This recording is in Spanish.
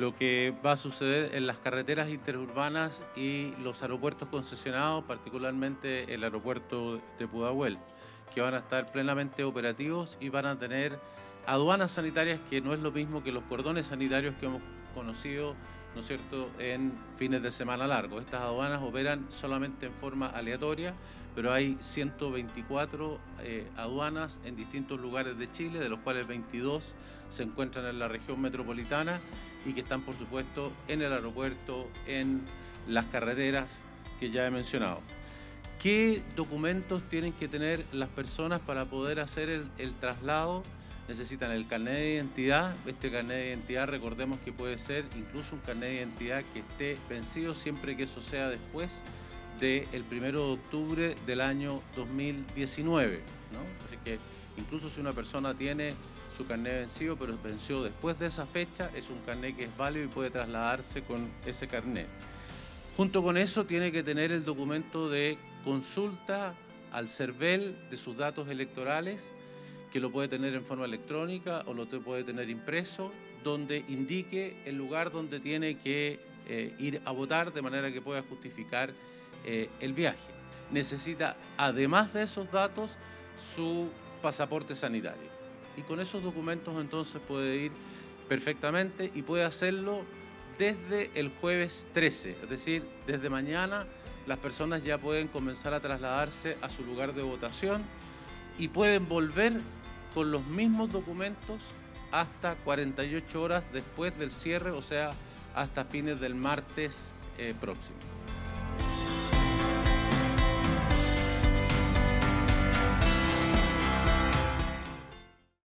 lo que va a suceder en las carreteras interurbanas y los aeropuertos concesionados, particularmente el aeropuerto de Pudahuel, que van a estar plenamente operativos y van a tener aduanas sanitarias, que no es lo mismo que los cordones sanitarios que hemos conocido, ¿no es cierto?, en fines de semana largos. Estas aduanas operan solamente en forma aleatoria, pero hay 124 aduanas en distintos lugares de Chile, de los cuales 22 se encuentran en la región metropolitana y que están, por supuesto, en el aeropuerto, en las carreteras que ya he mencionado. ¿Qué documentos tienen que tener las personas para poder hacer el traslado? Necesitan el carnet de identidad. Este carnet de identidad, recordemos que puede ser incluso un carnet de identidad que esté vencido, siempre que eso sea después del 1 de octubre del año 2019, ¿no? Así que incluso si una persona tiene su carnet vencido, pero venció después de esa fecha, es un carnet que es válido y puede trasladarse con ese carnet. Junto con eso tiene que tener el documento de consulta al CERVEL de sus datos electorales, que lo puede tener en forma electrónica o lo puede tener impreso, donde indique el lugar donde tiene que ir a votar, de manera que pueda justificar el viaje. Necesita, además de esos datos, su pasaporte sanitario. Y con esos documentos entonces puede ir perfectamente y puede hacerlo desde el jueves 13, es decir, desde mañana las personas ya pueden comenzar a trasladarse a su lugar de votación y pueden volver con los mismos documentos hasta 48 horas después del cierre, o sea, hasta fines del martes próximo.